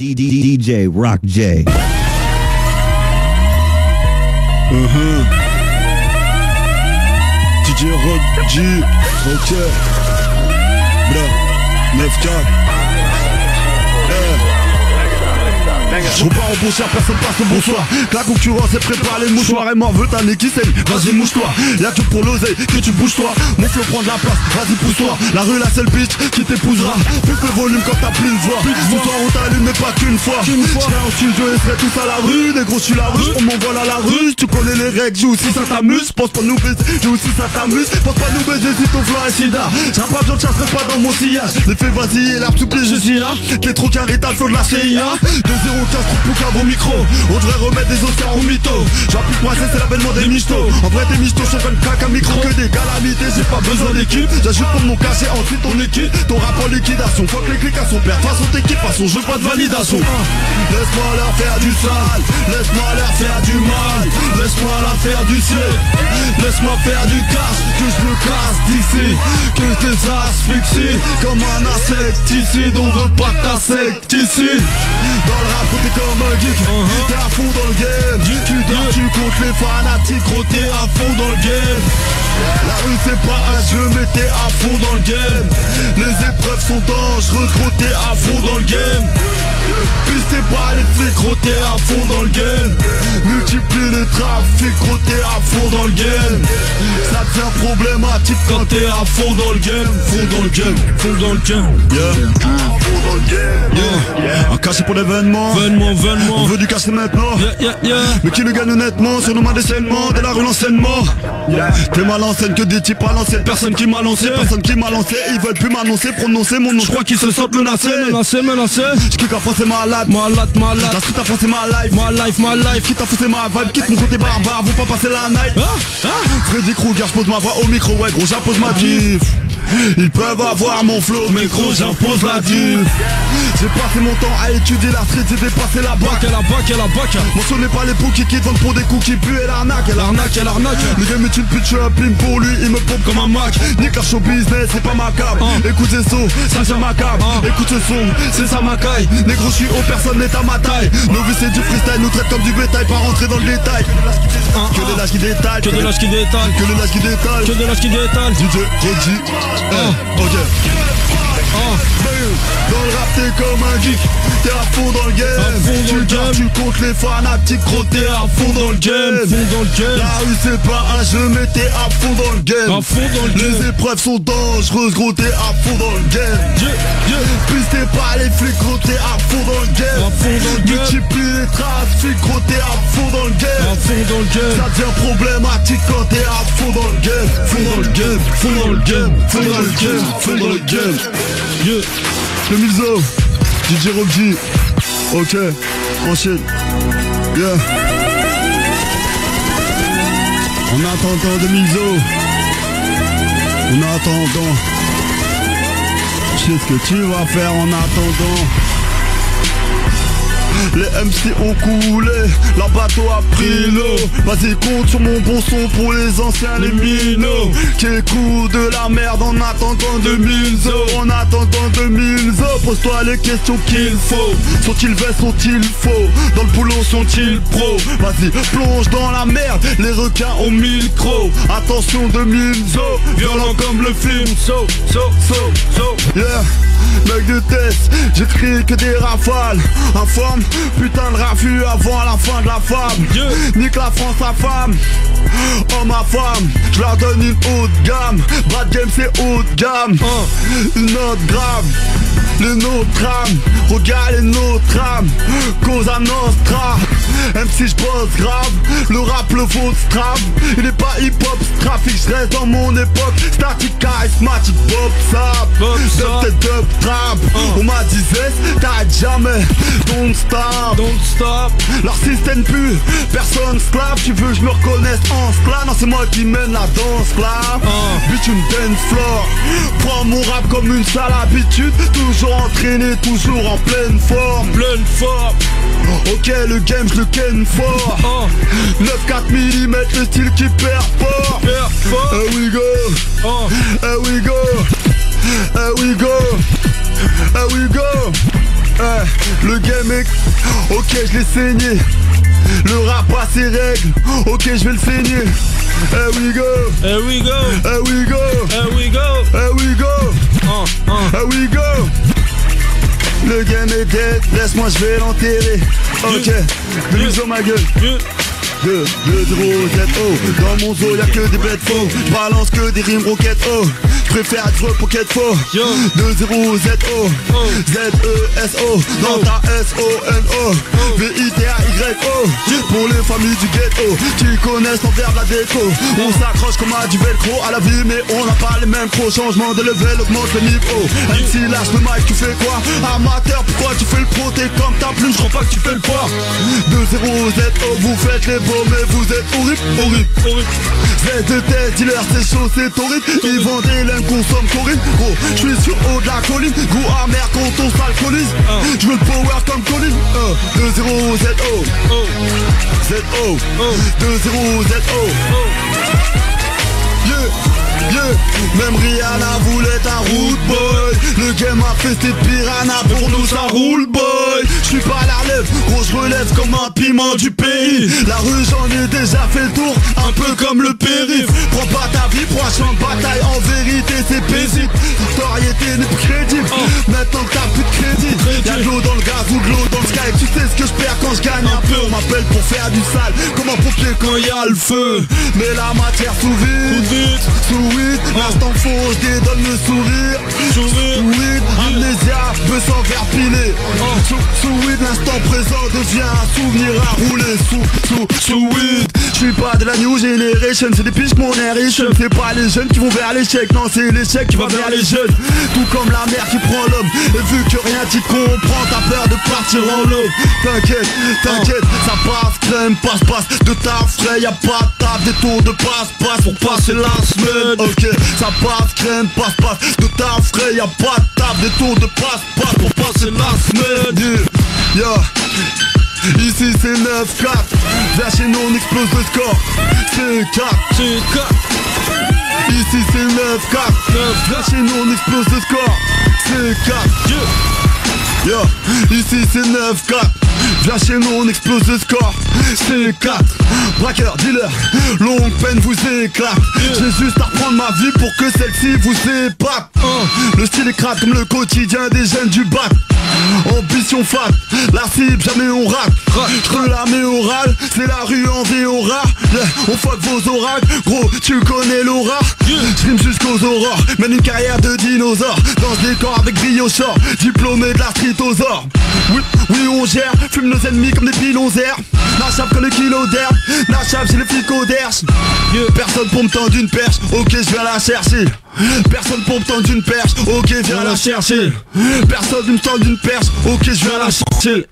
DJ Rock J. DJ Rock J. Ok. Bra. 9-4. Je repars en bonsoir, personne passe le bonsoir. Que la concurrence est préparée, le mouchoir est mort, veut ta nez qui saigne, vas-y mouche-toi. Y'a que pour l'oseille que tu bouges-toi. Mon flow prend de la place, vas-y pousse-toi. La rue la seule bitch qui t'épousera. Plus que le volume quand t'as plus de voix. Ce soir on t'allume mais pas qu'une fois. J'serai en studio et serai tous à la rue. Négro je suis la rue, on m'envole à la rue. Tu connais les règles, joue si ça t'amuse. Pense pas nous baiser, joue si ça t'amuse. Pense pas nous baiser si ton flow est sida. J'ai pas besoin de chasserai pas dans mon sillage. Les fais vas-y et l'arbre sous pied je suis là. T'es trop carré, t'as le flow de la CIA. 2-0-15 trop qu'un bon micro. On devrait remettre des Oscars au mytho. J'applique moi c'est l'avènement des michtos. En vrai des michtos je fais caca micro. Que des calamités, j'ai pas besoin d'équipe. J'ajoute pour mon cachet, ensuite ton équipe. Ton rap en liquidation, faut que les clics à son père. Façon t'équipe, façon je veux pas de validation. Laisse-moi leur faire du sale, laisse-moi leur faire du mal. Laisse-moi leur faire du ciel, laisse-moi faire du cash. Que je me casse d'ici, que je les asphyxie comme un insecticide. On veut pas ta secte ici. Dans le rap t'es comme un geek, t'es à fond dans le game. Tu dors, tu comptes les fanatiques, gros t'es à fond dans le game. La rue c'est pas un jeu mais t'es à fond dans le game. Les épreuves sont dangereuses, gros t'es à fond dans le game. Pistez pas les flics, gros t'es à fond dans le game. Multiplie les trafics, gros t'es à fond dans le game. Ça devient problématique quand t'es à fond dans le game. Fond dans le game, fond dans le game. Yeah. Fond dans le game. Un cachet pour l'événement. On veut du cachet maintenant. Mais qui le gagne honnêtement? Sur nos mains d'essainement, de la rue l'enseignement. T'es mal en scène que des types à l'ancienne. Personne qui m'a lancé, ils veulent plus m'annoncer, prononcer mon nom. Je crois qu'ils se sentent menacés. J'kick à fond c'est malade. La street à fond c'est ma life. Quitte à fond c'est ma vibe, quitte mon côté barbare. Vont pas passer la night. Freddy Krueger, j'pose ma voix au micro. Ouais gros j'impose ma diff. Ils peuvent avoir mon flow, mais gros j'impose la diff. J'ai passé mon temps à étudier la street, j'ai dépassé la bac. Mentionnez pas les pouki qui te vendent pour des coups qui puent et l'arnaque. Le game est une pute, je suis un plim pour lui, il me pompe comme un Mac. Nique la show business, c'est pas ma cave. Écoute ce son, ça c'est ma cave. Écoute ce son, c'est ça ma caille. Négro je suis haut, personne n'est à ma taille. Novice c'est du freestyle, nous traite comme du bétail, pas rentrer dans le détail. Que des lâches qui détalent, DJ Roji. Ok. Dans le rap t'es comme un geek, t'es à fond dans le game. Tu comptes les fanatiques, gros t'es à fond dans le game. La rue c'est pas un jeu mais t'es à fond dans le game. Les épreuves sont dangereuses, gros t'es à fond dans le game. Pistez pas les flics, gros t'es à fond dans le game. Multiplie les trafics, gros t'es à fond dans le game. Ça devient problématique quand t'es à fond dans le game. Fond dans le game. Le Milzo, DJ Rocky. Ok, enchaîne. Yeah. En attendant de Milzo. Je sais ce que tu vas faire en attendant. Les MC ont coulé, leur bateau a pris l'eau. Vas-y compte sur mon bon son pour les anciens, les minots qui écoutent de la merde en attendant 2000 zo. Pose-toi les questions qu'il faut. Sont-ils vrais, sont-ils faux? Dans le boulot sont-ils pros? Vas-y plonge dans la merde, les requins ont 1000 crocs. Attention 2000 zo, violent comme le film So. Yeah. Mec de test, j'écris que des rafales. Informe, putain de raffut avant la fin de la femme. Nique la France, sa femme. Oh ma femme, je leur donne une haute gamme. Bad game c'est haute gamme. Une note grave, le nôtre crame. Regarde les nôtres âmes, cause à nostra. Même si je bosse grave, le rap le vôtre strap. Il est pas hip hop, trafic, je reste dans mon époque. Statique, charismatique, pop sap. Dub trap, on m'a dit t'arrêtes jamais. Don't stop. Leur système pue, personne esclave. Tu veux que je me reconnaisse en sclave? Non c'est moi qui mène la danse là. Bitch une dance floor. Prends mon rap comme une sale habitude. Toujours entraîné, toujours en pleine forme. Ok le game je le ken fort. 9-4 mm le style qui perd fort. Here we go. Le Le game est... Ok, je l'ai saigné. Le rap a ses règles. Ok, je vais le saigner. Here we go. Here we go. Here we go. Here we go. Here we go. Here we go. Le game est dead, laisse-moi je vais l'enterrer. Ok, de sur ma gueule. 2, 0, Z, O. Dans mon zoo y'a que des bêtes faux. Balance que des rimes roquettes, oh. J'préfère être pocket faux. 2, 0, Z, O. Z, E, S, O. Dans ta S, O, N, O. V, I, T, A, Y, O. Pour les familles du ghetto qui connaissent l'envers de la déco. On s'accroche comme à du velcro à la vie, mais on n'a pas les mêmes pros. Changement de level augmente le niveau. Même si lâche le mic, tu fais quoi? Amateur, pourquoi tu fais le pro? T'es comme ta plume, j'crois pas que tu fais le poids. 2, 0, Z, O. Vous faites les beaux, mais vous êtes horrible. Z de tête, dealer, c'est chaud, c'est horrible. Ils vendent des laines, consomme Corinne. Gros, j'suis sur haut de la colline. Goût amer quand on s'alcoolise. J'veux le power comme Colline. 2, 0, Z, O. Z, O. 2, 0, Z, O. Même Rihanna voulait un root boy. Le game a fait des piranhas, pour nous ça roule boy. J'suis pas à la relève, gros j'relève comme un piment du pays. La rue j'en ai déjà fait le tour, un peu comme le périph'. Prends pas ta vie pour un champ de bataille, en vérité c'est paisible. Notoriété n'est plus crédible, maintenant que t'as plus de crédit. Y'a de l'eau dans le gaz ou de l'eau dans le sky. Tu sais ce que je perds quand je gagne un peu. On m'appelle pour faire du sale, comme un pompier quand y'a le feu. Mais la matière sous vide, sous vide. L'instant faux, je dédonne le sourire. Sous vide, amnésia, veut s'en faire piler. Sous vide, l'instant présent devient un souvenir à rouler. Sous vide. J'suis pas de la new generation, c'est des piches mon air riche. C'est pas les jeunes qui vont vers l'échec, non c'est l'échec qui va vers les jeunes. Tout comme la mer qui prend l'homme. Et vu que rien t'y comprend, t'as peur de partir en l'eau. T'inquiète, ça passe, crème, passe. De ta frais, y'a pas de table, des tours de passe pour passer la semaine. Ok, ça passe, crème, passe. De ta frais, y'a pas de table, des tours de passe pour passer la semaine. Ici c'est 9-4. Viens chez nous on explose le score. C'est 4. Ici c'est 9-4. Viens chez nous on explose le score. C'est 4. Ici c'est 9-4. Viens chez nous on explose le score. C'est 4. Braqueur, dealer, longue peine vous éclate. J'ai juste à reprendre ma vie pour que celle-ci vous épate. Le style est crade comme le quotidien des jeunes du bac. Ambition fat, la cible jamais on rate. Je la mets orale, c'est la rue en Véora. On fuck vos oracles, gros tu connais l'aura. J'rime jusqu'aux aurores, mène une carrière de dinosaure. Dans ce décor avec brio sort, diplômé de la street aux ors. Oui on gère, fume nos ennemis comme des pilonzères. Nachab comme le kilo d'herbe, Nachab j'ai le fico d'herbe. Personne pour me tendre une perche, ok je viens la chercher. Personne pour me tendre une perche, ok viens la chercher. Personne pour me tendre une perche, ok je viens la chercher.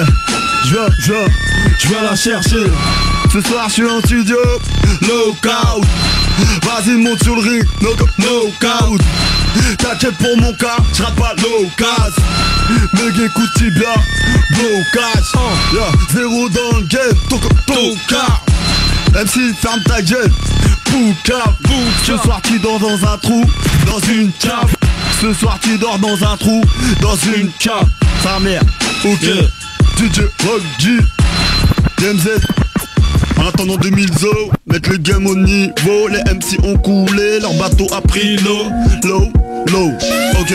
Je viens la chercher. Ce soir je suis en studio, lockout. Vas-y monte sur le ring, knockout. T'inquiète pour mon cas, j'rate pas l'occasion. Mec écoute tibia, blocage. Zéro dans le game, toka. MC ferme ta gueule, pouka. Ce soir tu dors dans un trou, dans une cave. Ce soir tu dors dans un trou, dans une cave. Sa mère, ok. DJ Rock G, DMZ. En attendant 2000 zo, mettre le game au niveau. Les MC ont coulé, leur bateau a pris low. Ok.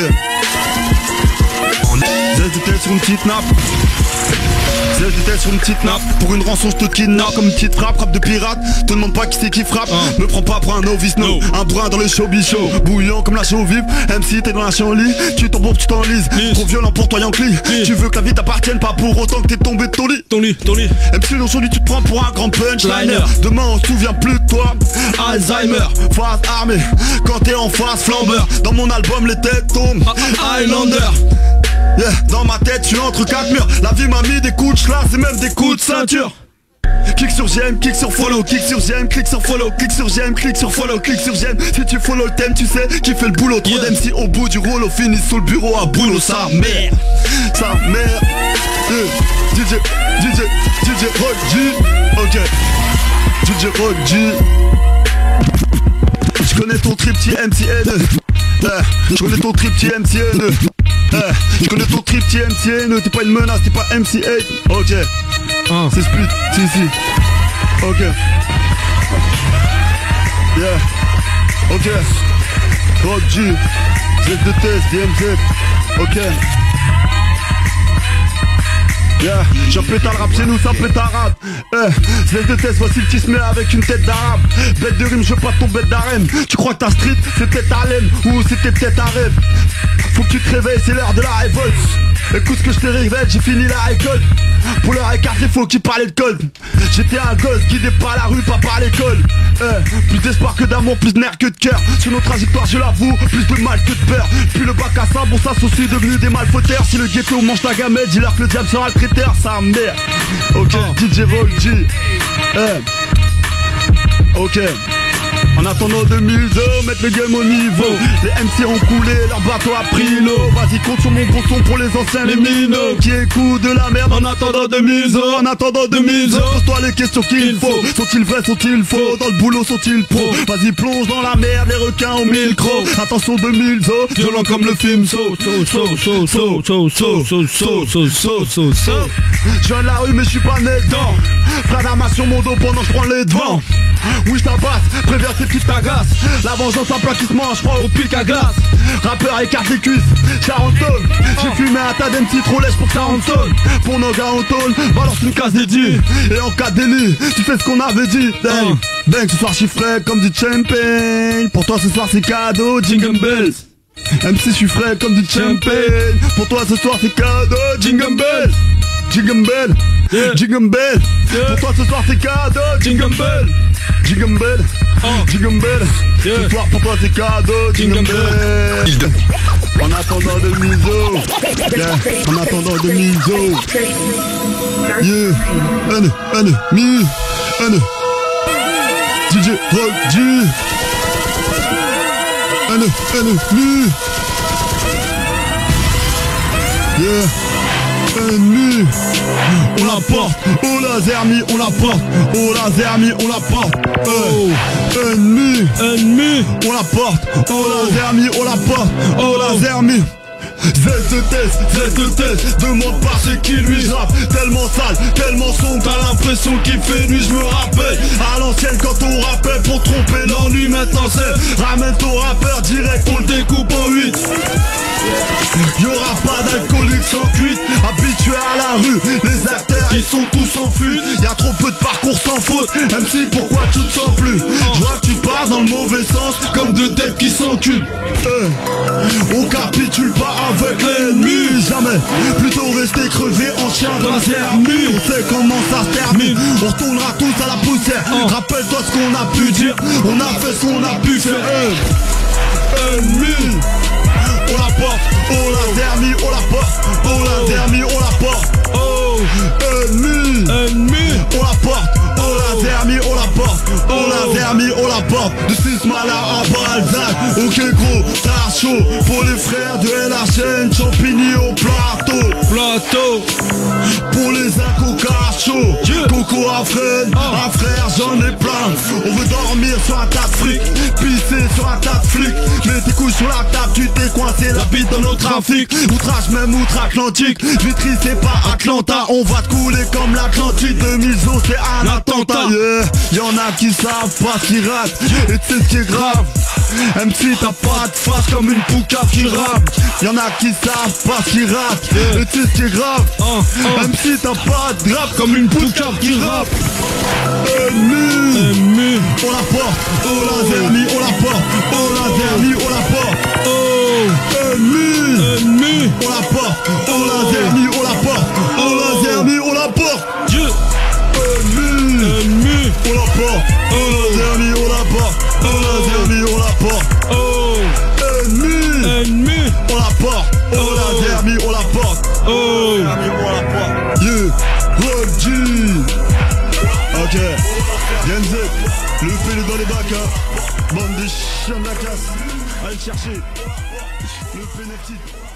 J'étais sur une petite nappe. J'étais sur une petite nappe. Pour une rançon je te kidnappe. Comme une petite frappe de pirate. Te demande pas qui c'est qui frappe. Me prends pas pour un novice, no. Un brin dans le showbiz show. Bouillant comme la chaux vive. MC t'es dans la lit. Tu tombes pour tu t'enlises. Trop violent pour toi Yankee. Tu veux que la vie t'appartienne, pas pour autant que t'es tombé de ton lit. Ton lit. MC aujourd'hui tu te prends pour un grand punchliner. Demain on se souvient plus de toi. Alzheimer, face armée. Quand t'es en face flambeur. Dans mon album les têtes tombent. Highlander. Dans ma tête, je suis entre 4 murs. La vie m'a mis des coups de schlass et même des coups de ceinture. Clique sur j'aime, clique sur follow, clique sur j'aime, clique sur follow, clique sur j'aime, clique sur follow, clique sur j'aime. Si tu follow le thème, tu sais qui fait le boulot. Trop d'MC au bout du rouleau, finissent sous le bureau à boulot. Sa mère. DJ Rock G. Ok. DJ Rock G. Je connais ton trip petit MCN. Je connais ton trip petit MCN. Je connais ton trip, t'es MCN, t'es pas une menace, t'es pas MC8. Ok, c'est split, si. Ok. Yeah. Ok. Rock G, Z de test, DMZ. Ok. Yeah, j'ai un pétard le rap chez nous, ça pète arabe. Z de test, voici le tismé avec une tête d'arabe. Bête de rime, je veux pas ton bête d'arène. Tu crois que ta street, c'est peut-être Harlem ou c'était peut-être un rêve. Faut que tu te réveilles, c'est l'heure de la révolte. Écoute ce que je te révèle, j'ai fini la récolte. Pour leur écarter, faut qu'ils parlent de code. J'étais un gosse guidé par la rue, pas par l'école. Plus d'espoir que d'amour, plus de nerfs que de cœur. Sur nos trajectoires, je l'avoue, plus de mal que de peur. Puis le bac à sable, on s'associe devenu des malfauteurs. Si le ghetto mange ta gamelle, dis-leur que le diable sera le traiteur, sa mère. Ok, DJ Volgy. Ok. En attendant 2000 ans, mettre le game au niveau. Les MC ont coulé, leur bateau a pris l'eau. Vas-y, compte sur mon bon son pour les anciens, les minots qui écoutent de la merde en attendant 2000 ans. En attendant 2000 ans, pose-toi les questions qu'il faut. Sont-ils vrais, sont-ils faux? Dans le boulot, sont-ils pros? Vas-y, plonge dans la merde, les requins au micro. Attention 2000 ans, violent comme le film Je viens de la rue mais je suis pas né dedans. Frère d'armes sur mon dos pendant que je prends les devants. Oui je tabasse, préviens tes petites t'agaces. La vengeance en plat qui se mange, je crois au pic à glace. Rappeur écarte les cuisses, 40 tonnes. J'ai fumé un tas d'MC trop lèche pour 40 tonnes. Pour nos gars on tonne, balance une case dédiée. Et en cas de délit, tu fais ce qu'on avait dit. Bang, ce soir chiffré comme du champagne. Pour toi ce soir c'est cadeau, jingle bells. MC je suis frais comme du champagne. Pour toi ce soir c'est cadeau, jingle bells. Jingle bell, jingle bell. Pour toi ce soir c'est cadeau, jingle bell. Jingle bell, jingle bell. Ce soir pour toi c'est cadeau, jingle bell. En attendant de miso, en attendant de miso. Mi, DJ Rock G. Mi. Ennemi, on la porte, oh la zermie, on la porte, oh la zermie, on la porte. Ennemi, on la porte, oh la zermie, on la porte, oh la zermie. Z de test, demande pas ce qui lui rappe. Tellement sale, tellement sombre, t'as l'impression qu'il fait nuit. Je me rappelle, à l'ancienne quand on rappelle pour tromper l'ennui. Maintenant c'est, ramène ton rappeur direct, on le découpe en 8. Y'aura pas d'alcoolique sans cuite, habitué à la rue, les acteurs ils sont tous en fuite. Y'a trop peu de parcours sans faute, MC pourquoi tu te sens plus? Je vois que tu pars dans le mauvais sens, comme deux têtes qui s'enculent. On capitule pas avec l'ennemi, jamais. Plutôt rester crevé en chien dans la zermie. On sait comment ça se termine, on retournera tous à la poussière. Rappelle-toi ce qu'on a pu dire, on a fait ce qu'on a pu faire. Ennemi, on la porte, oh la zermie, on la porte, oh la zermie, on la porte. Ennemi, on la porte, oh la zermie, on la porte, oh la zermie, on la porte. De 6 malades à Balzac, ok gros, ça chaud. Pour les frères de LHN, Champigny au plateau. Pour les coca chaud, coco à frère, j'en ai plein. On veut dormir sur un tas de fric, pisser sur un tas de flics. Mets tes couilles sur la table, tu t'es coincé la bite dans nos trafics. Outrage même outre-Atlantique, Vitry c'est pas Atlanta. On va te couler comme l'Atlantique, 2000 os c'est un attentat. Y'en a qui savent pas ce qu'ils ratent, et tu sais ce qui est grave. MC t'as pas de face comme une poucave qui rappe. Y'en a qui savent pas ce qu'ils ratent, et tu sais ce qui est grave. MC t'as pas de rap comme une poucave qui rappe. Ennemi, on la porte, oh la zermie, on la porte, oh la zermie, on la porte. Ennemi, on la porte, oh la zermie, on la porte, oh la zermie, on la porte. Ennemi, on la porte, oh la zermie, on la porte, oh la zermie, on la porte. Ennemi, on la porte, oh la zermie, on la porte, oh la zermie, on la porte. Rock G. Ok, Yenz, le pélo dans les bacs, hein. Bande de chiens de la casse, allez le chercher, le pénalty.